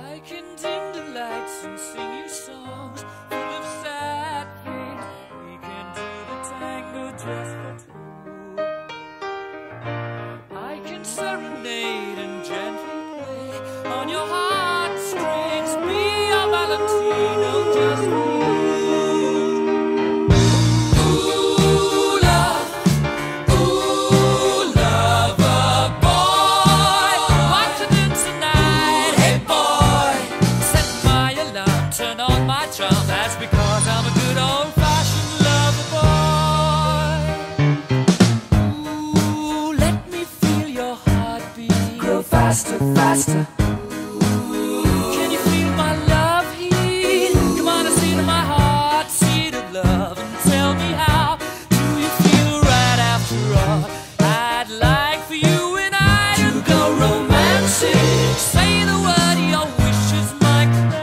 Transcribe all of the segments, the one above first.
I can dim the lights and sing you songs full of sad things. We can do the tango just for two. I can serenade and gently play on your heartstrings. Be your Valentino just for you. That's because I'm a good old-fashioned lover boy. Ooh, let me feel your heartbeat grow faster, faster. Ooh, can you feel my love heat? Come on and see to my heart, seed of love, and tell me how do you feel right after all? I'd like for you and I to go romancing. Say the word, your wish is my command.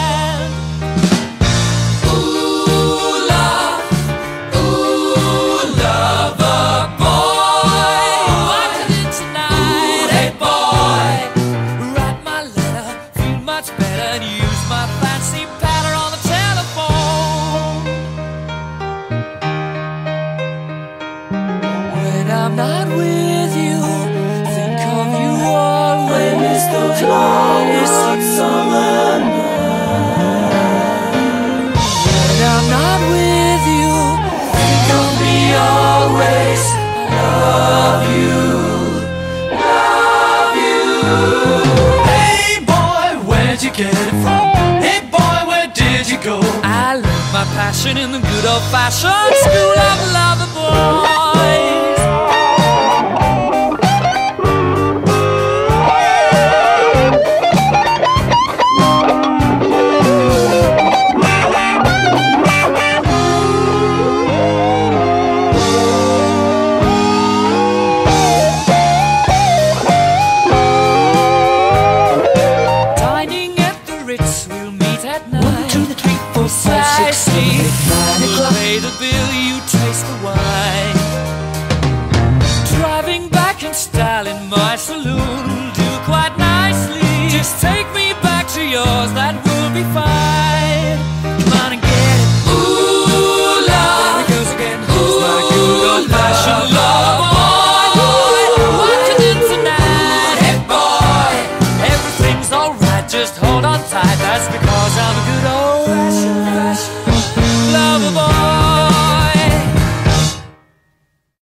I'm not with you, think of you always. Those long hot summer nights. When I'm not with you, think of me always. Love you, love you. Hey boy, where'd you get it from? Hey boy, where did you go? I learned my passion in the good old-fashioned school of lover boys. We'll pay the bill, you taste the wine. Driving back in style in my saloon will do quite nicely. Just take me back to yours, that will be fine.